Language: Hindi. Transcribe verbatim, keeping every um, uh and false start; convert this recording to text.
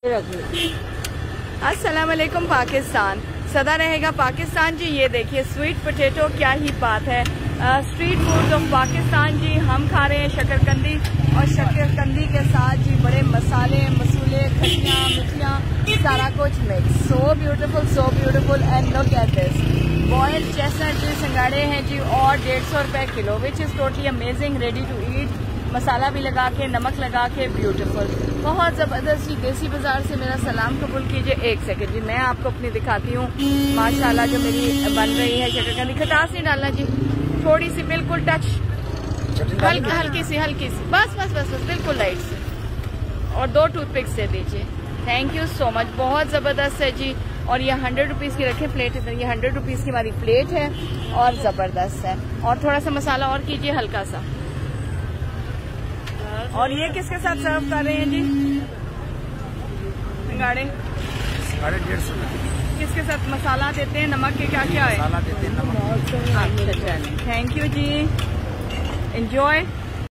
अस्सलाम वालेकुम पाकिस्तान, सदा रहेगा पाकिस्तान जी। ये देखिए स्वीट पोटैटो, क्या ही बात है। Street food of Pakistan ji. हम खा रहे हैं शकरकंदी, और शकरकंदी के साथ जी बड़े मसाले मसूले खटियाँ मिठियाँ सारा कुछ mix. So beautiful, so beautiful and look at this. Boiled chestnut जी सिंगाड़े हैं जी, और डेढ़ सौ रुपए kilo, which is totally amazing, ready to eat. मसाला भी लगा के, नमक लगा के, ब्यूटीफुल, बहुत ज़बरदस्त जी। देसी बाजार से मेरा सलाम कबूल कीजिए। एक सेकंड जी, मैं आपको अपनी दिखाती हूँ माशाल्लाह जो मेरी बन रही है शकरकंदी। खटास नहीं डालना जी, थोड़ी सी बिल्कुल टच, हल्की हल्की सी हल्की सी, बस बस बस बस बिल्कुल लाइट सी, और दो टूथपिक्स दे दीजिए। थैंक यू सो मच, बहुत ज़बरदस्त है जी। और ये हंड्रेड रुपीज़ की रखें प्लेट, इधर ये हंड्रेड रुपीज़ की हमारी प्लेट है, और ज़बरदस्त है। और थोड़ा सा मसाला और कीजिए हल्का सा। और ये किसके साथ सर्व कर रहे हैं जी? सिंगाड़े साढ़े डेढ़ सौ किसके साथ मसाला देते हैं? नमक के क्या क्या है? मसाला देते हैं, नमक। अच्छा, थैंक यू जी, एंजॉय।